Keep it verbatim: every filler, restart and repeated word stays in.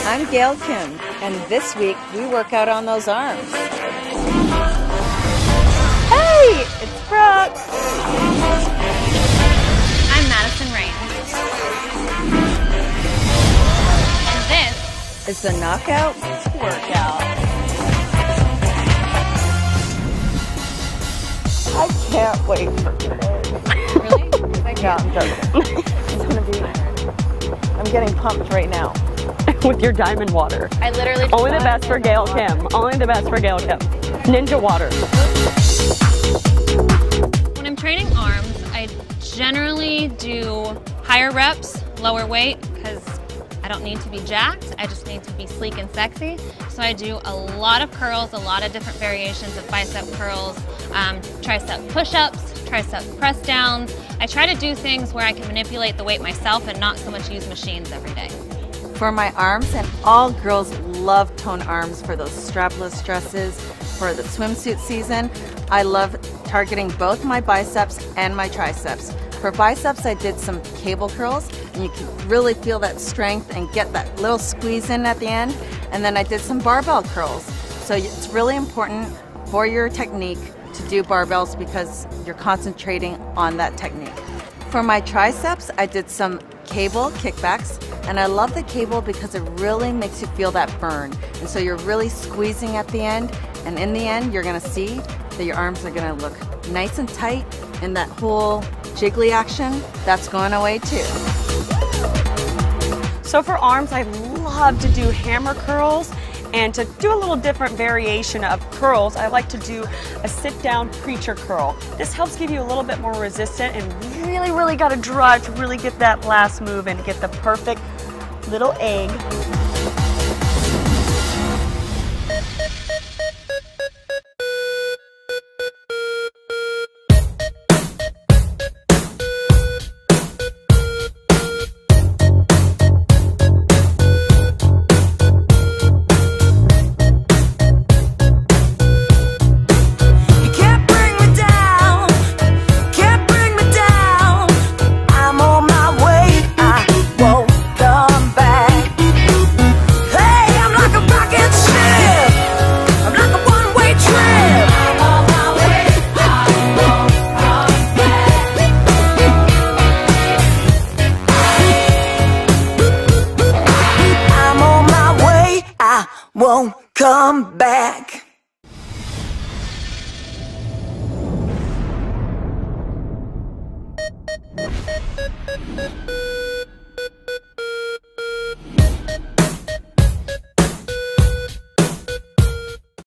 I'm Gail Kim, and this week we work out on those arms. Hey, it's Brooke. I'm Madison Rain. And this is the knockout workout. I can't wait for today. Really? No, I'm joking. It's gonna be. I'm getting pumped right now. With your diamond water. I literally just Only the best for Gail Kim. Only the best for Gail Kim. Ninja water. When I'm training arms, I generally do higher reps, lower weight, because I don't need to be jacked. I just need to be sleek and sexy. So I do a lot of curls, a lot of different variations of bicep curls, um, tricep push-ups, tricep press downs. I try to do things where I can manipulate the weight myself and not so much use machines every day. For my arms, and all girls love toned arms for those strapless dresses, for the swimsuit season, I love targeting both my biceps and my triceps. For biceps, I did some cable curls, and you can really feel that strength and get that little squeeze in at the end. And then I did some barbell curls. So it's really important for your technique to do barbells because you're concentrating on that technique. For my triceps, I did some cable kickbacks, and I love the cable because it really makes you feel that burn. And so you're really squeezing at the end, and in the end, you're gonna see that your arms are gonna look nice and tight, and that whole jiggly action, that's going away too. So for arms, I love to do hammer curls, and to do a little different variation of curls, I like to do a sit-down preacher curl. This helps give you a little bit more resistance, and really, really got to drive to really get that last move and get the perfect little egg. Won't come back.